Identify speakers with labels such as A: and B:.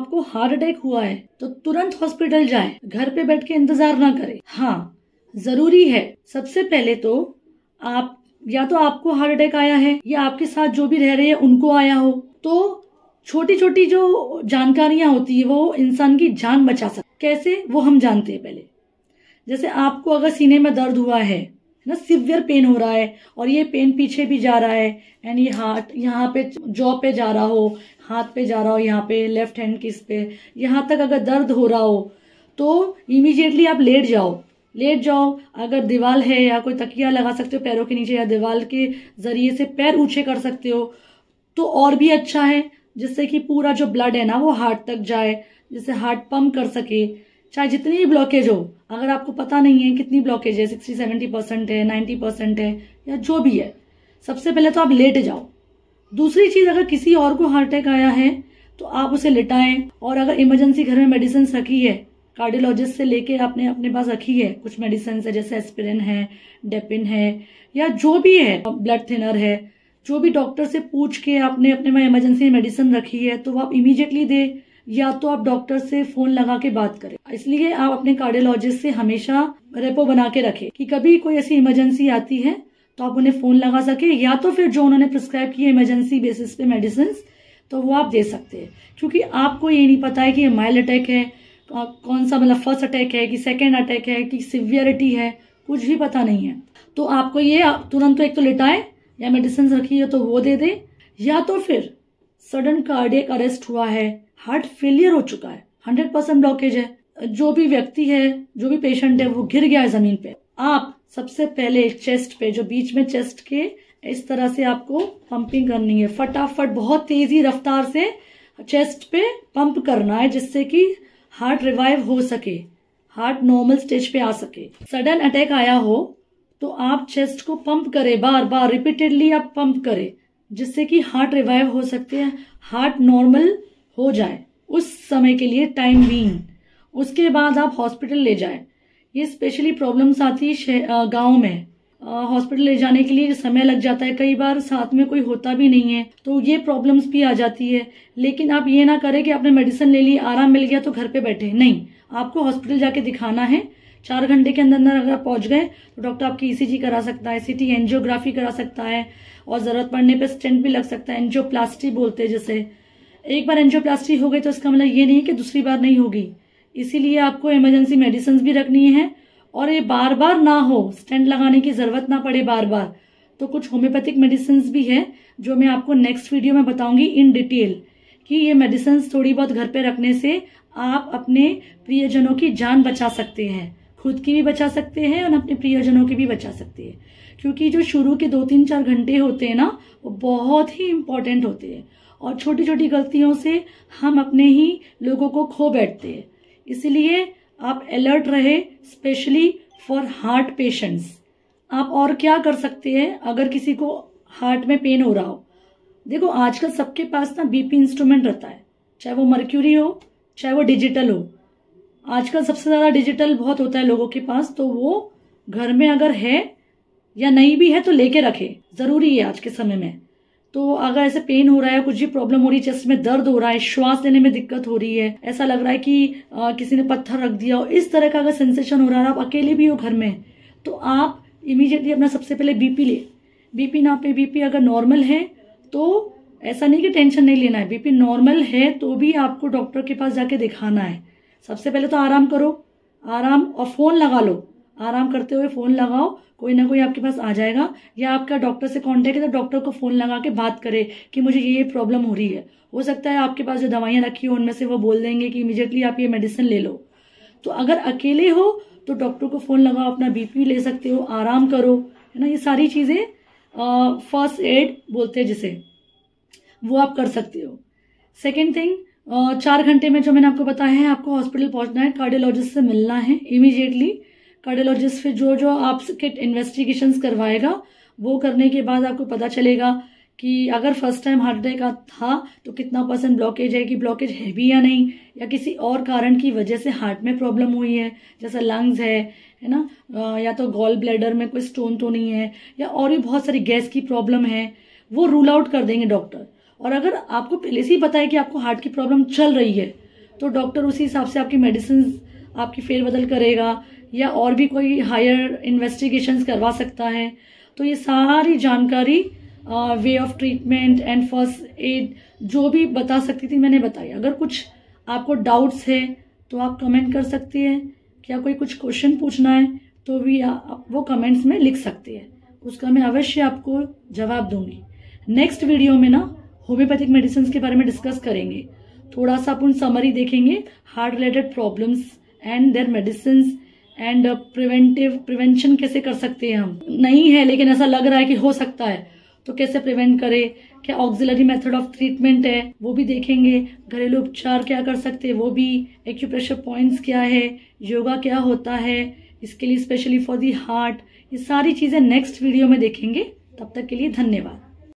A: आपको heart attack हुआ है तो तुरंत हॉस्पिटल जाएं, घर पे बैठ के इंतजार ना करें। हाँ, जरूरी है सबसे पहले तो आप या तो आपको हार्ट अटैक आया है या आपके साथ जो भी रह रहे हैं उनको आया हो, तो छोटी छोटी जो जानकारियां होती है वो इंसान की जान बचा सकती। कैसे, वो हम जानते हैं पहले। जैसे आपको अगर सीने में दर्द हुआ है ना, सिवियर पेन हो रहा है और ये पेन पीछे भी जा रहा है एंड ये हार्ट यहाँ पे जॉ पे जा रहा हो, हाथ पे जा रहा हो, यहाँ पे लेफ्ट हैंड किस पे, यहाँ तक अगर दर्द हो रहा हो तो इमीडिएटली आप लेट जाओ। अगर दीवार है या कोई तकिया लगा सकते हो पैरों के नीचे या दीवार के जरिए से पैर ऊंचे कर सकते हो तो और भी अच्छा है, जिससे कि पूरा जो ब्लड है ना वो हार्ट तक जाए, जिससे हार्ट पंप कर सके। चाहे जितनी भी ब्लॉकेज हो, अगर आपको पता नहीं है कितनी ब्लॉकेज है, 60-70% है, 90% है या जो भी है, सबसे पहले तो आप लेट जाओ। दूसरी चीज, अगर किसी और को हार्ट अटैक आया है तो आप उसे लिटाएं, और अगर इमरजेंसी घर में मेडिसिन रखी है, कार्डियोलॉजिस्ट से लेके आपने अपने पास रखी है कुछ मेडिसिन है, जैसे एस्पिरिन है, डेपिन है या जो भी है, ब्लड थिनर है, जो भी डॉक्टर से पूछ के आपने अपने में इमरजेंसी मेडिसिन रखी है तो वो आप इमीडिएटली दे, या तो आप डॉक्टर से फोन लगा के बात करें। इसलिए आप अपने कार्डियोलॉजिस्ट से हमेशा रेपो बना के रखें कि कभी कोई ऐसी इमरजेंसी आती है तो आप उन्हें फोन लगा सके, या तो फिर जो उन्होंने प्रिस्क्राइब की है इमरजेंसी बेसिस पे मेडिसिन तो वो आप दे सकते हैं। क्योंकि आपको ये नहीं पता है कि ये माइल्ड अटैक है, कौन सा मतलब फर्स्ट अटैक है कि सेकेंड अटैक है कि सिवियरिटी है, कुछ भी पता नहीं है। तो आपको ये तुरंत तो एक तो लिटाए या मेडिसिन रखी है तो वो दे दे, या तो फिर सडन कार्डियक अरेस्ट हुआ है, हार्ट फेलियर हो चुका है, 100% ब्लॉकेज है, जो भी व्यक्ति है, जो भी पेशेंट है वो गिर गया है जमीन पे, आप सबसे पहले चेस्ट पे, जो बीच में चेस्ट के इस तरह से आपको पंपिंग करनी है, फटाफट बहुत तेजी रफ्तार से चेस्ट पे पंप करना है, जिससे कि हार्ट रिवाइव हो सके, हार्ट नॉर्मल स्टेज पे आ सके। सडन अटैक आया हो तो आप चेस्ट को पंप करें, बार बार रिपीटेडली आप पंप करें, जिससे कि हार्ट रिवाइव हो सकते हैं, हार्ट नॉर्मल हो जाए उस समय के लिए टाइम बीइंग। उसके बाद आप हॉस्पिटल ले जाएं। ये स्पेशली प्रॉब्लम्स आती है गांव में, हॉस्पिटल ले जाने के लिए समय लग जाता है, कई बार साथ में कोई होता भी नहीं है तो ये प्रॉब्लम्स भी आ जाती है। लेकिन आप ये ना करें कि आपने मेडिसिन ले ली, आराम मिल गया तो घर पे बैठे, नहीं, आपको हॉस्पिटल जाके दिखाना है। 4 घंटे के अंदर अगर आप पहुंच गए तो डॉक्टर आपकी ईसीजी करा सकता है, सीटी एंजियोग्राफी करा सकता है, और जरूरत पड़ने पे स्टेंट भी लग सकता है, एंजियोप्लास्टी बोलते हैं जिसे। एक बार एंजियोप्लास्टी हो गई तो इसका मतलब ये नहीं कि दूसरी बार नहीं होगी, इसीलिए आपको इमरजेंसी मेडिसिन भी रखनी है, और ये बार बार ना हो, स्टेंट लगाने की जरूरत ना पड़े बार बार। तो कुछ होम्योपैथिक मेडिसिन भी है जो मैं आपको नेक्स्ट वीडियो में बताऊंगी इन डिटेल, कि ये मेडिसिन थोड़ी बहुत घर पे रखने से आप अपने प्रियजनों की जान बचा सकते हैं, खुद की भी बचा सकते हैं और अपने प्रियजनों की भी बचा सकते हैं। क्योंकि जो शुरू के 2-3-4 घंटे होते हैं ना, वो बहुत ही इंपॉर्टेंट होते हैं, और छोटी छोटी गलतियों से हम अपने ही लोगों को खो बैठते हैं। इसलिए आप अलर्ट रहे, स्पेशली फॉर हार्ट पेशेंट्स। आप और क्या कर सकते हैं अगर किसी को हार्ट में पेन हो रहा हो? देखो, आजकल सबके पास ना बीपी इंस्ट्रूमेंट रहता है, चाहे वो मर्क्यूरी हो चाहे वो डिजिटल हो। आजकल सबसे ज्यादा डिजिटल बहुत होता है लोगों के पास, तो वो घर में अगर है या नहीं भी है तो लेके रखे, जरूरी है आज के समय में। तो अगर ऐसे पेन हो रहा है, कुछ भी प्रॉब्लम हो रही है, चेस्ट में दर्द हो रहा है, श्वास लेने में दिक्कत हो रही है, ऐसा लग रहा है कि किसी ने पत्थर रख दिया हो, इस तरह का अगर सेंसेशन हो रहा है, आप अकेले भी हो घर में, तो आप इमीडिएटली अपना सबसे पहले बीपी ले, बीपी नापे। बीपी अगर नॉर्मल है तो ऐसा नहीं कि टेंशन नहीं लेना है, बीपी नॉर्मल है तो भी आपको डॉक्टर के पास जाके दिखाना है। सबसे पहले तो आराम करो, आराम, और फोन लगा लो, आराम करते हुए फोन लगाओ, कोई ना कोई आपके पास आ जाएगा, या आपका डॉक्टर से कांटेक्ट है तो डॉक्टर को फोन लगा के बात करे कि मुझे ये प्रॉब्लम हो रही है। हो सकता है आपके पास जो दवाइयां रखी हो उनमें से वो बोल देंगे कि इमीडिएटली आप ये मेडिसिन ले लो। तो अगर अकेले हो तो डॉक्टर को फोन लगाओ, अपना बीपी ले सकते हो, आराम करो, है ना। ये सारी चीजें फर्स्ट एड बोलते हैं जिसे, वो आप कर सकते हो। सेकेंड थिंग, 4 घंटे में जो मैंने आपको बताया है, आपको हॉस्पिटल पहुंचना है, कार्डियोलॉजिस्ट से मिलना है इमीडिएटली। कार्डियोलॉजिस्ट फिर जो आपके इन्वेस्टिगेशंस करवाएगा, वो करने के बाद आपको पता चलेगा कि अगर फर्स्ट टाइम हार्ट अटैक था तो कितना % ब्लॉकेज है, कि ब्लॉकेज है भी या नहीं, या किसी और कारण की वजह से हार्ट में प्रॉब्लम हुई है, जैसा लंग्स है ना, या तो गॉल ब्लैडर में कोई स्टोन तो नहीं है, या और भी बहुत सारी गैस की प्रॉब्लम है, वो रूल आउट कर देंगे डॉक्टर। और अगर आपको पहले से ही पता है कि आपको हार्ट की प्रॉब्लम चल रही है तो डॉक्टर उसी हिसाब से आपकी मेडिसिन आपकी फेरबदल करेगा या और भी कोई हायर इन्वेस्टिगेशंस करवा सकता है। तो ये सारी जानकारी way of treatment and first aid जो भी बता सकती थी मैंने बताई। अगर कुछ आपको डाउट्स है तो आप कमेंट कर सकती है, क्या कोई कुछ क्वेश्चन पूछना है तो भी वो कमेंट्स में लिख सकती है, उसका मैं अवश्य आपको जवाब दूंगी। नेक्स्ट वीडियो में ना होम्योपैथिक मेडिसिन के बारे में डिस्कस करेंगे, थोड़ा सा अपन समरी देखेंगे heart related problems and their medicine and prevention कैसे कर सकते हैं हम। नहीं है लेकिन ऐसा लग रहा है कि हो सकता है, तो कैसे प्रिवेंट करें, क्या ऑक्सिलरी मेथड ऑफ ट्रीटमेंट है वो भी देखेंगे, घरेलू उपचार क्या कर सकते हैं वो भी, एक्यूप्रेशर पॉइंट्स क्या है, योगा क्या होता है इसके लिए स्पेशली फॉर दी हार्ट, ये सारी चीजें नेक्स्ट वीडियो में देखेंगे। तब तक के लिए धन्यवाद।